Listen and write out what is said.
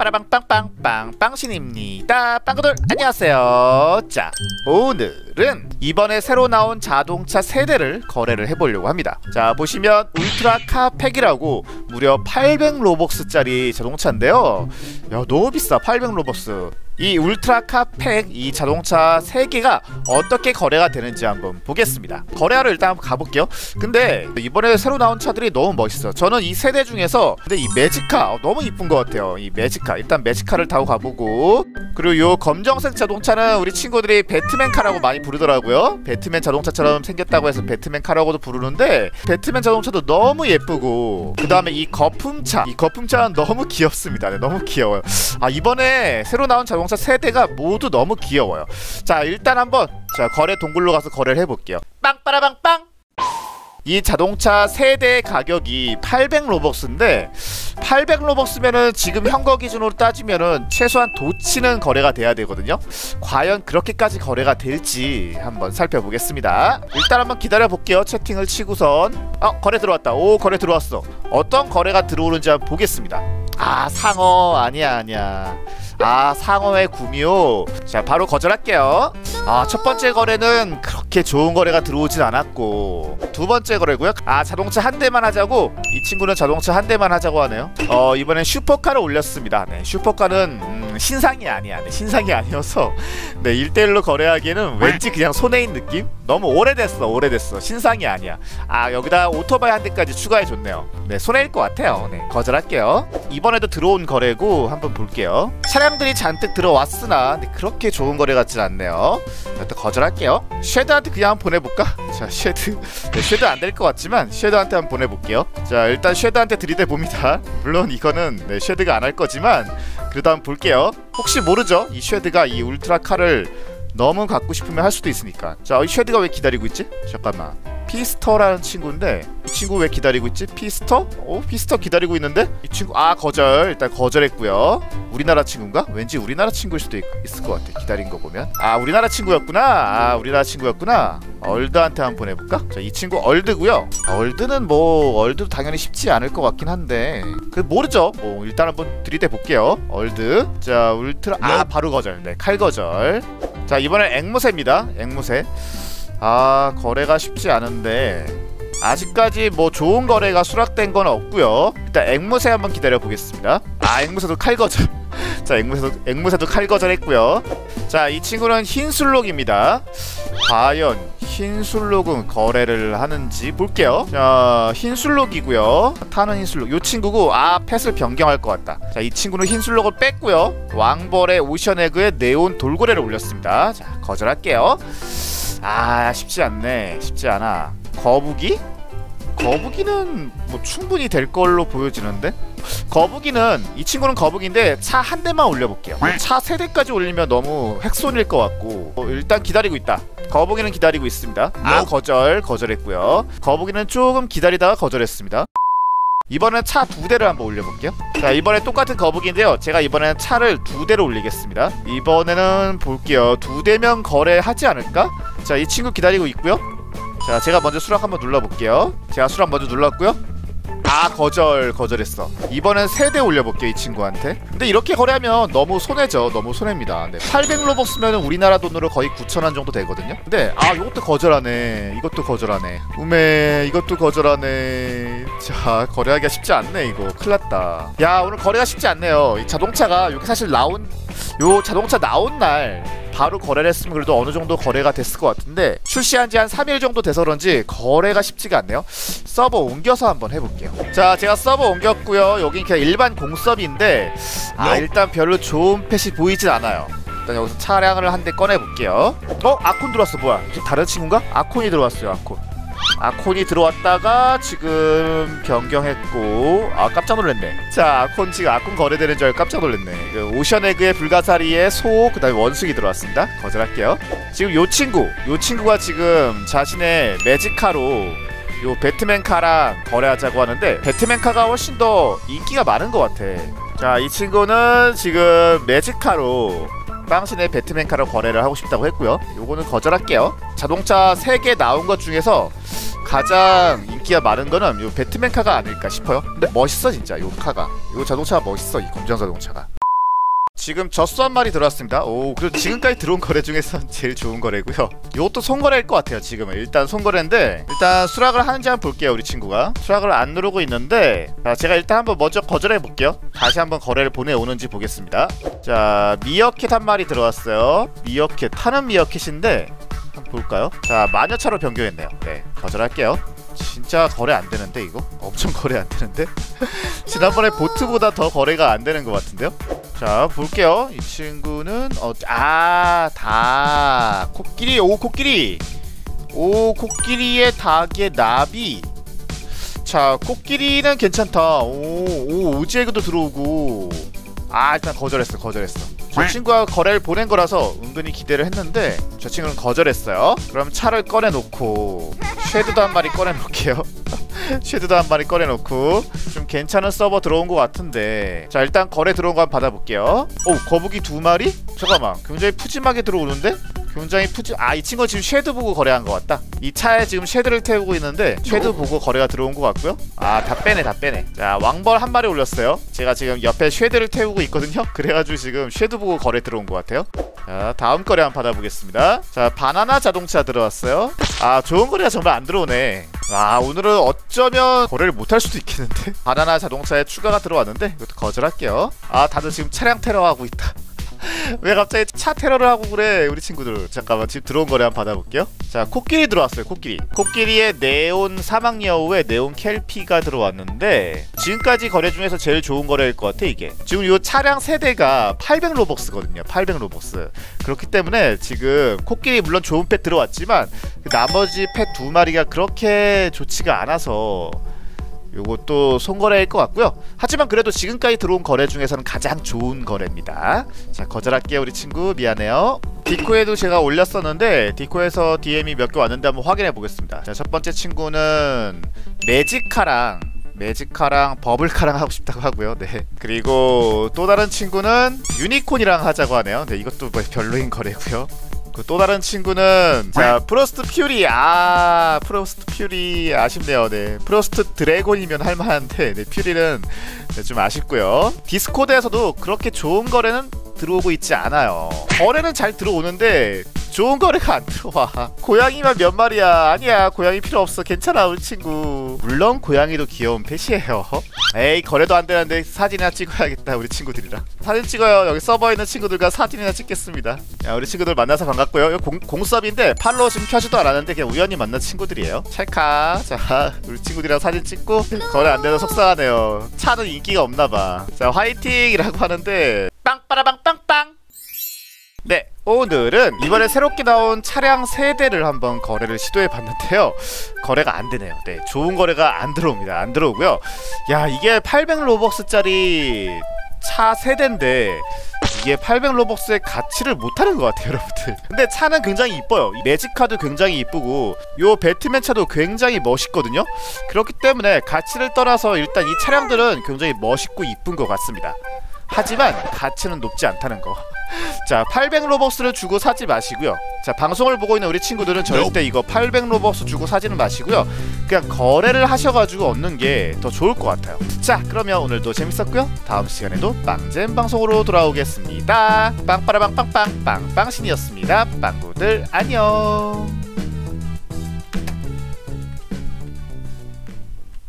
빵빠라빵빵빵빵 빵신입니다. 빵구들 안녕하세요. 자, 오늘은 이번에 새로 나온 자동차 세대를 거래를 해보려고 합니다. 자, 보시면 울트라카 팩이라고 무려 800로벅스짜리 자동차인데요. 야, 너무 비싸. 800로벅스. 이 울트라카 팩 이 자동차 3개가 어떻게 거래가 되는지 한번 보겠습니다. 거래하러 일단 한번 가볼게요. 근데 이번에 새로 나온 차들이 너무 멋있어. 저는 이 세대 중에서 근데 이 매지카 너무 이쁜 것 같아요. 이 매지카 일단 매지카를 타고 가보고, 그리고 요 검정색 자동차는 우리 친구들이 배트맨카라고 많이 부르더라고요. 배트맨 자동차처럼 생겼다고 해서 배트맨카라고도 부르는데 배트맨 자동차도 너무 예쁘고, 그 다음에 이 거품차, 이 거품차는 너무 귀엽습니다. 네, 너무 귀여워요. 아, 이번에 새로 나온 자동차 세대가 모두 너무 귀여워요. 자, 일단 한번 거래 동굴로 가서 거래를 해볼게요. 빵빠라빵빵. 이 자동차 세대의 가격이 800로벅스인데 800로벅스면은 지금 현거 기준으로 따지면은 최소한 도치는 거래가 돼야 되거든요. 과연 그렇게까지 거래가 될지 한번 살펴보겠습니다. 일단 한번 기다려 볼게요. 채팅을 치고선. 거래 들어왔다. 오, 거래 들어왔어. 어떤 거래가 들어오는지 한번 보겠습니다. 아, 상어 아니야. 아, 상어의 구미호. 자, 바로 거절할게요. 아, 첫 번째 거래는 그렇게 좋은 거래가 들어오진 않았고, 두 번째 거래고요. 아, 자동차 한 대만 하자고. 이 친구는 자동차 한 대만 하자고 하네요. 이번엔 슈퍼카를 올렸습니다. 네, 슈퍼카는 신상이 아니야. 네, 신상이 아니어서 네, 1대1로 거래하기에는 왠지 그냥 손해인 느낌? 너무 오래됐어. 신상이 아니야. 아, 여기다 오토바이 한 대까지 추가해줬네요. 네, 손해일 것 같아요. 네, 거절할게요. 이번에도 들어온 거래고 한번 볼게요. 차량들이 잔뜩 들어왔으나 그렇게 좋은 거래 같진 않네요. 또 거절할게요. 쉐드한테 그냥 한번 보내볼까? 자, 쉐드. 네, 쉐드 안 될 것 같지만 쉐드한테 한번 보내볼게요. 자, 일단 쉐드한테 들이대봅니다. 물론 이거는 네, 쉐드가 안 할 거지만 그래도 한번 볼게요. 혹시 모르죠? 이 쉐드가 이 울트라카를 너무 갖고 싶으면 할 수도 있으니까. 자, 이 쉐드가 왜 기다리고 있지? 잠깐만. 피스터라는 친구인데 이 친구 왜 기다리고 있지? 피스터? 피스터 기다리고 있는데? 이 친구 거절. 일단 거절했고요. 우리나라 친구인가? 왠지 우리나라 친구일 수도 있을 것 같아. 기다린 거 보면. 아, 우리나라 친구였구나. 얼드한테 한번 보내볼까? 자, 이 친구 얼드고요. 얼드는 얼드도 당연히 쉽지 않을 것 같긴 한데 모르죠. 일단 한번 들이대 볼게요. 얼드. 자, 울트라. 바로 거절. 네, 칼 거절. 자, 이번엔 앵무새입니다. 앵무새. 아, 거래가 쉽지 않은데 아직까지 좋은 거래가 수락된 건 없고요. 일단 앵무새 한번 기다려 보겠습니다. 아, 앵무새도 칼거절. 자, 앵무새도 칼거절했고요. 자, 이 친구는 흰술록입니다. 과연 흰술록은 거래를 하는지 볼게요. 자, 흰술록이고요. 타는 흰술록. 요 친구고 펫을 변경할 것 같다. 자, 이 친구는 흰술록을 뺐고요. 왕벌의 오션에그에 네온 돌고래를 올렸습니다. 자, 거절할게요. 아, 쉽지 않아. 거북이? 거북이는 충분히 될 걸로 보여지는데? 이 친구는 거북인데 차 한 대만 올려볼게요. 차 3대까지 올리면 너무 획손일 것 같고, 일단 기다리고 있다. 거북이는 기다리고 있습니다. 거절했고요. 거북이는 조금 기다리다가 거절했습니다. 이번엔 차 2대를 한번 올려볼게요. 자, 이번에 똑같은 거북인데요. 제가 이번에는 차를 2대로 올리겠습니다. 이번에는 볼게요. 2대면 거래하지 않을까? 자, 이 친구 기다리고 있고요. 자, 제가 먼저 수락 한번 눌러볼게요. 제가 수락 먼저 눌렀고요. 거절했어. 이번엔 3대 올려볼게요, 이 친구한테. 근데 이렇게 거래하면 너무 손해죠. 너무 손해입니다. 네, 800로벅스면 우리나라 돈으로 거의 9,000원 정도 되거든요. 근데 이것도 거절하네. 이것도 거절하네. 이것도 거절하네. 자, 거래하기가 쉽지 않네. 이거 큰일났다. 야, 오늘 거래가 쉽지 않네요. 이 자동차가 여기 사실 자동차 나온 날 바로 거래를 했으면 그래도 어느 정도 거래가 됐을 것 같은데 출시한 지 한 3일 정도 돼서 그런지 거래가 쉽지가 않네요. 서버 옮겨서 한번 해볼게요. 자, 제가 서버 옮겼고요. 여긴 그냥 일반 공서비인데 일단 별로 좋은 펫이 보이진 않아요. 일단 여기서 차량을 한 대 꺼내볼게요. 아콘 들어왔어. 뭐야, 다른 친구인가? 아콘이 들어왔어요. 아콘이 들어왔다가 지금 변경했고, 깜짝 놀랐네. 자, 아콘 거래되는 줄 알고 깜짝 놀랐네. 오션에그의 불가사리의 소, 그 다음에 원숭이 들어왔습니다. 거절할게요. 지금 요 친구가 지금 자신의 매직카로 요 배트맨카랑 거래하자고 하는데 배트맨카가 훨씬 더 인기가 많은 것 같아. 자, 이 친구는 지금 매직카로 빵신의 배트맨카로 거래를 하고 싶다고 했고요. 요거는 거절할게요. 자동차 3개 나온 것 중에서 가장 인기가 많은 거는 요 배트맨카가 아닐까 싶어요. 근데 멋있어 진짜 요 카가. 요 자동차가 멋있어, 이 검정 자동차가. 지금 젖소 한 마리 들어왔습니다. 오, 그래도 지금까지 들어온 거래 중에서 제일 좋은 거래고요. 이것도 손거래일 것 같아요. 지금은 일단 손거래인데, 일단 수락을 하는지 한번 볼게요. 우리 친구가 수락을 안 누르고 있는데, 자, 제가 일단 한번 먼저 거절해 볼게요. 다시 한번 거래를 보내오는지 보겠습니다. 자, 미어캣 한 마리 들어왔어요. 미어캣, 타는 미어캣인데 한번 볼까요? 자, 마녀차로 변경했네요. 네, 거절할게요. 진짜 거래 안 되는데, 이거? 엄청 거래 안 되는데? 지난번에 보트보다 더 거래가 안 되는 것 같은데요? 자, 볼게요. 이 친구는 닭, 코끼리. 오, 코끼리. 오, 코끼리의 닭의 나비. 자, 코끼리는 괜찮다. 오, 오지에그도 들어오고. 일단 거절했어. 저 친구가 거래를 보낸 거라서 은근히 기대를 했는데 저 친구는 거절했어요. 그럼 차를 꺼내놓고 쉐드도 한 마리 꺼내놓을게요. 쉐드도 한 마리 꺼내놓고 좀 괜찮은 서버 들어온 것 같은데, 자, 일단 거래 들어온 거 한번 받아볼게요. 오, 거북이 2마리? 잠깐만, 굉장히 푸짐하게 들어오는데? 굉장히 이 친구 지금 쉐드 보고 거래한 것 같다. 이 차에 지금 쉐드를 태우고 있는데 쉐드 보고 거래가 들어온 것 같고요. 다 빼네. 자, 왕벌 한 마리 올렸어요. 제가 지금 옆에 쉐드를 태우고 있거든요. 그래가지고 지금 쉐드 보고 거래 들어온 것 같아요. 자, 다음 거래 한번 받아보겠습니다. 자, 바나나 자동차 들어왔어요. 좋은 거래가 정말 안 들어오네. 오늘은 어쩌면 거래를 못할 수도 있겠는데. 바나나 자동차에 추가가 들어왔는데 이것도 거절할게요. 다들 지금 차량 테러하고 있다. 왜 갑자기 차 테러를 하고 그래, 우리 친구들. 잠깐만, 지금 들어온 거래 한번 받아볼게요. 자, 코끼리 들어왔어요. 코끼리의 네온 사막여우의 네온 켈피가 들어왔는데, 지금까지 거래 중에서 제일 좋은 거래일 것 같아. 이게 지금 이 차량 세대가 800로벅스거든요 800로벅스. 그렇기 때문에 지금 코끼리 물론 좋은 펫 들어왔지만 나머지 펫 2마리가 그렇게 좋지가 않아서 요것도 손거래일 것 같고요. 하지만 그래도 지금까지 들어온 거래 중에서는 가장 좋은 거래입니다. 자, 거절할게요. 우리 친구 미안해요. 디코에도 제가 올렸었는데 디코에서 DM이 몇 개 왔는데 한번 확인해 보겠습니다. 자, 첫 번째 친구는 매직카랑 버블카랑 하고 싶다고 하고요. 네. 그리고 또 다른 친구는 유니콘이랑 하자고 하네요. 네, 이것도 뭐 별로인 거래고요. 또 다른 친구는 자, 프로스트 퓨리. 프로스트 퓨리 아쉽네요. 네, 프로스트 드래곤이면 할만한데 네, 퓨리는 네, 좀 아쉽고요. 디스코드에서도 그렇게 좋은 거래는 들어오고 있지 않아요. 거래는 잘 들어오는데 좋은 거래가 안 들어와. 고양이만 몇 마리야. 아니야, 고양이 필요 없어. 괜찮아, 우리 친구. 물론 고양이도 귀여운 펫이에요. 에이, 거래도 안 되는데 사진이나 찍어야겠다. 우리 친구들이랑 사진 찍어요. 여기 서버에 있는 친구들과 사진이나 찍겠습니다. 야, 우리 친구들 만나서 반갑고요. 이거 공섭인데 팔로우 지금 켜지도 않았는데 그냥 우연히 만난 친구들이에요. 찰카. 자, 우리 친구들이랑 사진 찍고. 거래 안 돼서 속상하네요. 차는 인기가 없나봐. 자, 화이팅이라고 하는데 빵빠라빵빵빵. 네, 오늘은 이번에 새롭게 나온 차량 세대를 한번 거래를 시도해봤는데요. 거래가 안 되네요. 네, 좋은 거래가 안 들어옵니다. 안 들어오고요. 야, 이게 800로벅스짜리 차 세대인데 이게 800로벅스의 가치를 못하는 것 같아요, 여러분들. 근데 차는 굉장히 이뻐요. 이 매직카도 굉장히 이쁘고 요 배트맨 차도 굉장히 멋있거든요. 그렇기 때문에 가치를 떠나서 일단 이 차량들은 굉장히 멋있고 이쁜 것 같습니다. 하지만 가치는 높지 않다는 거. 자, 800로벅스를 주고 사지 마시고요. 자, 방송을 보고 있는 우리 친구들은 절대 이거 800로벅스 주고 사지는 마시고요. 그냥 거래를 하셔가지고 얻는 게 더 좋을 것 같아요. 자, 그러면 오늘도 재밌었고요. 다음 시간에도 빵잼 방송으로 돌아오겠습니다. 빵빠라빵빵빵 빵빵신이었습니다. 빵구들 안녕.